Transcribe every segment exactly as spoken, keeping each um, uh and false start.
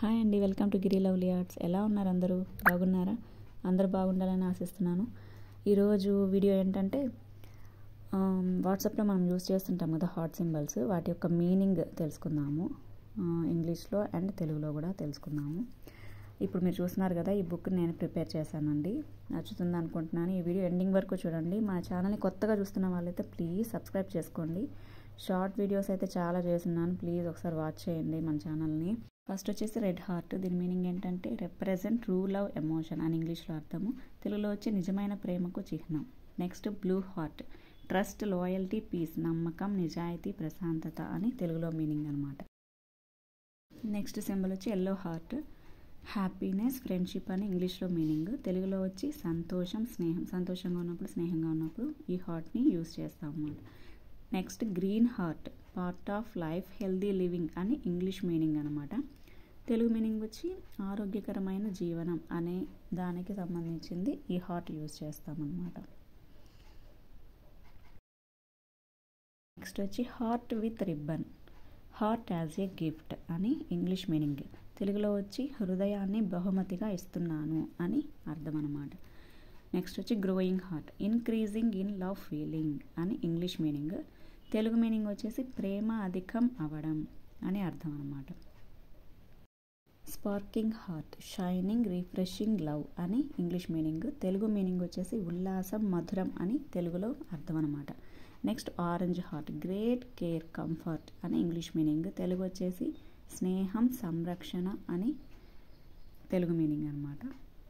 Hi అండి, welcome to Giri Lovely Arts. ఎలా ఉన్నారు అందరూ? బాగున్నారా? అందరూ బాగుండాలని ఆశిస్తున్నాను. ఈరోజు వీడియో ఏంటంటే వాట్సాప్లో మనం యూస్ చేస్తుంటాం కదా హార్ట్ సింబల్స్, వాటి యొక్క మీనింగ్ తెలుసుకుందాము. ఇంగ్లీష్లో అండ్ తెలుగులో కూడా తెలుసుకుందాము. ఇప్పుడు మీరు చూస్తున్నారు కదా, ఈ బుక్ నేను ప్రిపేర్ చేశానండి. నచ్చుతుంది అనుకుంటున్నాను. ఈ వీడియో ఎండింగ్ వరకు చూడండి. మా ఛానల్ని కొత్తగా చూస్తున్న వాళ్ళైతే ప్లీజ్ సబ్స్క్రైబ్ చేసుకోండి. షార్ట్ వీడియోస్ అయితే చాలా చేస్తున్నాను, ప్లీజ్ ఒకసారి వాచ్ చేయండి మన ఛానల్ని. ఫస్ట్ వచ్చేసి రెడ్ హార్ట్. దీని మీనింగ్ ఏంటంటే రిప్రజెంట్ ట్రూ లవ్ ఎమోషన్ అని ఇంగ్లీష్లో అర్థము. తెలుగులో వచ్చి నిజమైన ప్రేమకు చిహ్నం. Next blue heart. Trust, loyalty, peace, నమ్మకం, నిజాయితీ, ప్రశాంతత అని తెలుగులో మీనింగ్ అనమాట. నెక్స్ట్ సింబల్ వచ్చి ఎల్లో హార్ట్. హ్యాపీనెస్, ఫ్రెండ్షిప్ అని ఇంగ్లీష్లో మీనింగ్. తెలుగులో వచ్చి సంతోషం, స్నేహం. సంతోషంగా ఉన్నప్పుడు, స్నేహంగా ఉన్నప్పుడు ఈ హార్ట్ని యూస్ చేస్తాం అన్నమాట. Next green heart. Part of life, healthy living అని ఇంగ్లీష్ మీనింగ్ అనమాట. తెలుగు మీనింగ్ వచ్చి ఆరోగ్యకరమైన జీవనం అనే దానికి సంబంధించింది ఈ హార్ట్ యూజ్ చేస్తామన్నమాట. నెక్స్ట్ వచ్చి heart with ribbon. Heart as a gift అని ఇంగ్లీష్ మీనింగ్. తెలుగులో వచ్చి హృదయాన్ని బహుమతిగా ఇస్తున్నాను అని అర్థం అన్నమాట. నెక్స్ట్ వచ్చి growing heart. Increasing in love feeling అని ఇంగ్లీష్ మీనింగ్. తెలుగు మీనింగ్ వచ్చేసి ప్రేమ అధికం అవడం అని అర్థం అన్నమాట. Sparking heart. Shining, refreshing love అని ఇంగ్లీష్ మీనింగ్. తెలుగు మీనింగ్ వచ్చేసి ఉల్లాసం, మధురం అని తెలుగులో అర్థం అన్నమాట. నెక్స్ట్ orange heart. Great care, comfort అని ఇంగ్లీష్ మీనింగ్. తెలుగు వచ్చేసి స్నేహం, సంరక్షణ అని తెలుగు మీనింగ్ అన్నమాట.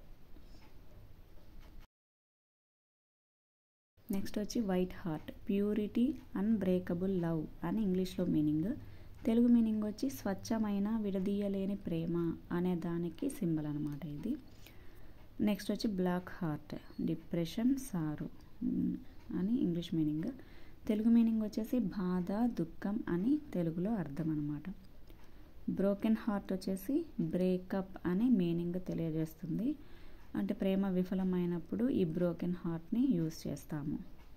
నెక్స్ట్ వచ్చి white heart. Purity, unbreakable love అని ఇంగ్లీష్లో మీనింగ్. తెలుగు మీనింగ్ వచ్చి స్వచ్ఛమైన, విడదీయలేని ప్రేమ అనే దానికి సింబల్ అనమాట ఇది. నెక్స్ట్ వచ్చి బ్లాక్ హార్ట్. డిప్రెషన్, సారో అని ఇంగ్లీష్ మీనింగ్. తెలుగు మీనింగ్ వచ్చేసి బాధ, దుఃఖం అని తెలుగులో అర్థం అనమాట. బ్రోకెన్ హార్ట్ వచ్చేసి బ్రేకప్ అని మీనింగ్ తెలియజేస్తుంది. అంటే ప్రేమ విఫలమైనప్పుడు ఈ బ్రోకెన్ హార్ట్ని యూజ్ చేస్తాము.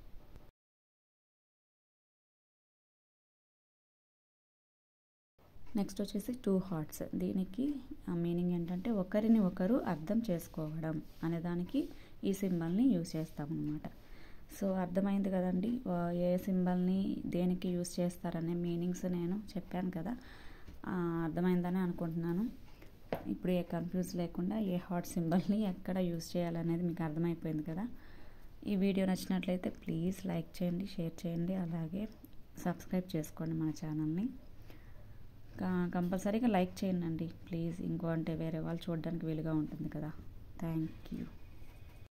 నెక్స్ట్ వచ్చేసి టూ హార్ట్స్. దీనికి మీనింగ్ ఏంటంటే ఒకరిని ఒకరు అర్థం చేసుకోవడం అనే దానికి ఈ సింబల్ని యూజ్ చేస్తామన్నమాట. సో అర్థమైంది కదండి, ఏ సింబల్ని దేనికి యూజ్ చేస్తారనే మీనింగ్స్ నేను చెప్పాను కదా, అర్థమైందని అనుకుంటున్నాను. ఇప్పుడు ఏ కన్ఫ్యూజ్ లేకుండా ఏ హార్ట్ సింబల్ని ఎక్కడ యూజ్ చేయాలనేది మీకు అర్థమైపోయింది కదా. ఈ వీడియో నచ్చినట్లయితే ప్లీజ్ లైక్ చేయండి, షేర్ చేయండి, అలాగే సబ్స్క్రైబ్ చేసుకోండి మన ఛానల్ని. కంపల్సరీగా లైక్ చేయండి ప్లీజ్, ఇంకో అంటే వేరే వాళ్ళు చూడడానికి వీలుగా ఉంటుంది కదా. Thank you.